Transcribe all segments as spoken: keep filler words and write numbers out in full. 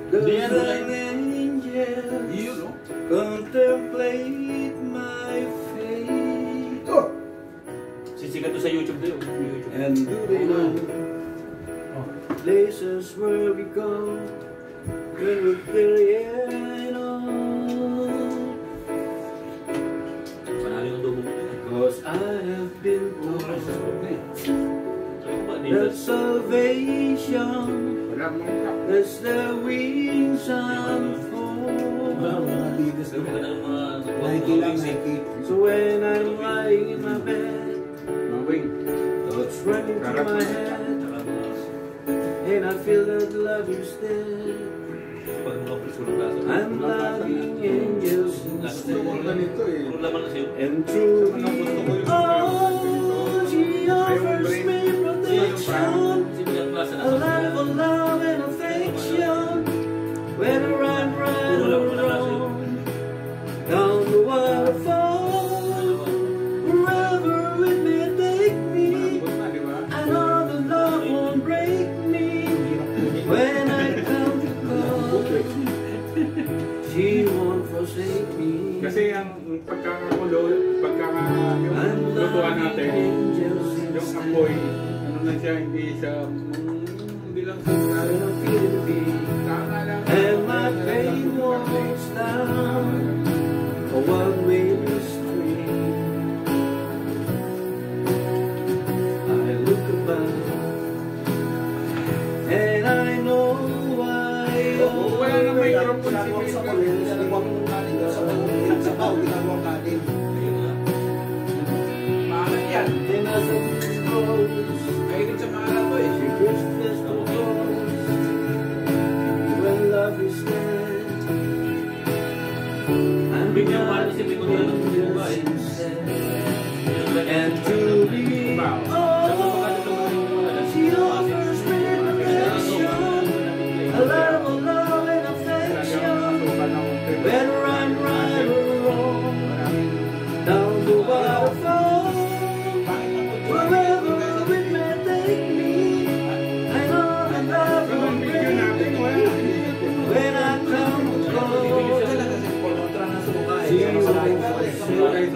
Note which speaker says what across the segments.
Speaker 1: 'Cause an angel contemplate my fate.
Speaker 2: Oh!
Speaker 3: Sisikat to sa YouTube din. YouTube.
Speaker 1: And do they know places where we go when we're billion old?
Speaker 3: Panalo yung dumo mo.
Speaker 1: 'Cause I have been told that salvation as the wings unfold. So when I'm lying in my bed, thoughts running through my head, and I feel that love is dead, I'm loving angels instead. And through the oh, she offers me protection, a life of love and affection. Whether I'm right or wrong, down the waterfall, wherever it may take me, I know the love won't break me. When I come to God, she won't forsake me.
Speaker 2: Kasi ang pagkakakulo, pagkakalutuan natin, yung apoy, ano na siya, hindi siya, hindi lang sa tama lang.
Speaker 1: And my faith walks down a one-way street. I look about and I know why.
Speaker 2: Wala na may microphone si
Speaker 1: And as the wind blows, she whispers the words. When love is dead, I'm
Speaker 3: Bigyan mo si Biko din ng buga eh.
Speaker 1: and to be oh, she offers me protection, a love of love and affection. Whether I'm right or wrong, down the waterfall, wherever it may take me, I know that love will bring me. When I come to God, she will forsake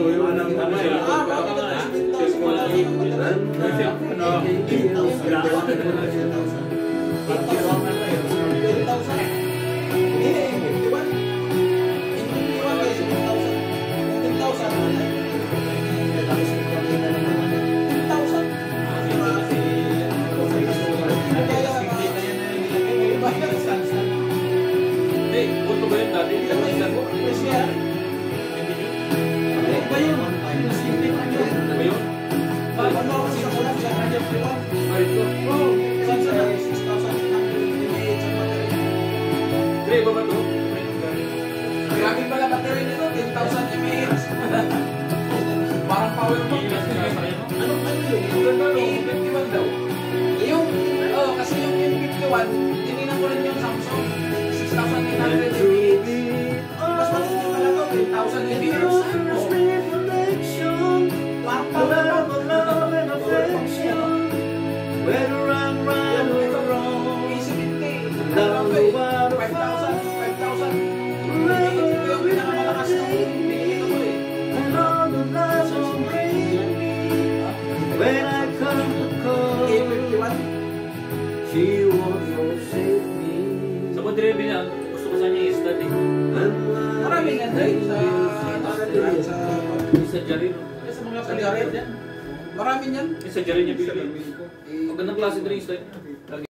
Speaker 4: Grabe pala battery nito, ten thousand milliamps. Parang power bank. Ano ano yun? E fifty-one daw. Yung, oh, kasi yung E fifty-one, tininan ko rin yung Samsung. six thousand eight hundred milliamps. Mas matindi pala to, ten thousand milliamps. Parang power bank.
Speaker 1: Whether I'm right or wrong,
Speaker 4: E seventy.
Speaker 1: down the waterfall,
Speaker 4: five thousand, five thousand.
Speaker 1: wherever it may take me, I know the love won't break me. When I come to
Speaker 4: E fifty-one.
Speaker 1: call, she won't forsake me.
Speaker 3: Sa Madrid niya, gusto ko sa niya i-study.
Speaker 4: Maraming yan dahil sa sa
Speaker 3: Sa Jarin.
Speaker 4: sa mga pagkarin yan. Maraming yan.
Speaker 3: Sa Jarin niya bibili. Magandang klase din yung study.